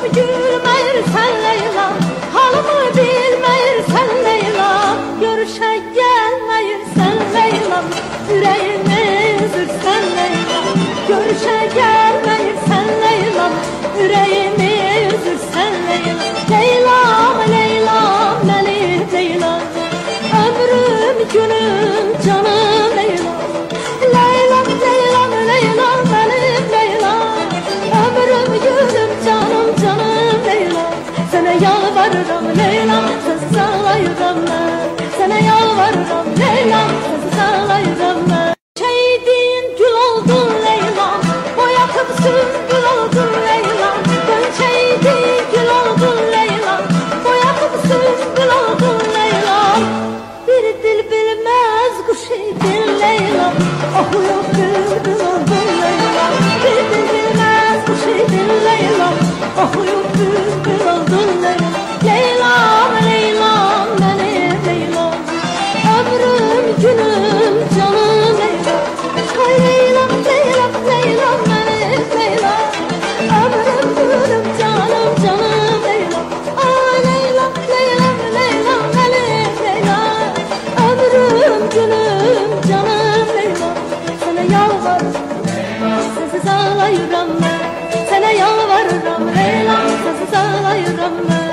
gülməyirsən Leylam, halımı bilməyirsən Leylam, görüşə gəlməyirsən Leylam, ürəyimi üzürsən Leylam, görüşə gəlməyirsən Leylam, ürəyimi üzürsən Leylam. Leylam, Leylam, mənim Leylam, ömrüm, günüm, canım Leylam. Leylam, Leylam, Leylam, mənim Leylam, ömrüm, günüm, canım, canım Leylam. Sənə yalvarıram Leylam, sənsiz ağlayıram mən, sənə yalvarıram Leylam, sənsiz ağlayıram mən. Çeydin gül oldun Leylam, boyatıp sümbül oldun Leylam, çeydin gül oldun Leylam, boyatıp sümbül oldun Leylam. Bir dil bilmez kuş idin Leylam, okuyup bülbül oldun Leylam. Bir dil bilmez kuş idin Leylam, okuyup bülbül oldun Leylam. Leylam, Leylam, benim Leylam, ömrüm, günüm, canım Leylam. Ay Leylam, Leylam, Leylam, benim Leylam, ömrüm, günüm, canım, canım Leylam. Ay Leylam, Leylam, Leylam, benim Leylam, ömrüm, günüm, canım Leylam. Sana yalvarırım, sensiz ağlayıram ben, sana yalvarırım Leylam, sensiz ağlayıram ben.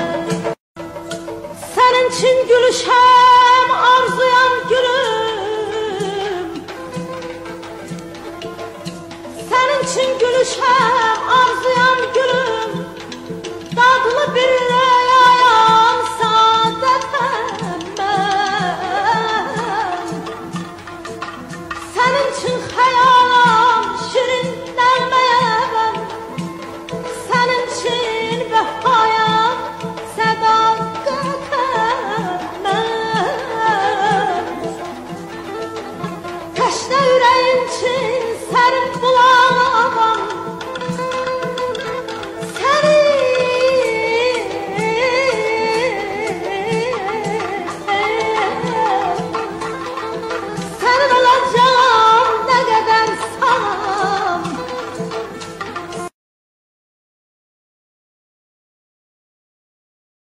Senin için gülüşem arzuyan gülüm, senin için gülüşem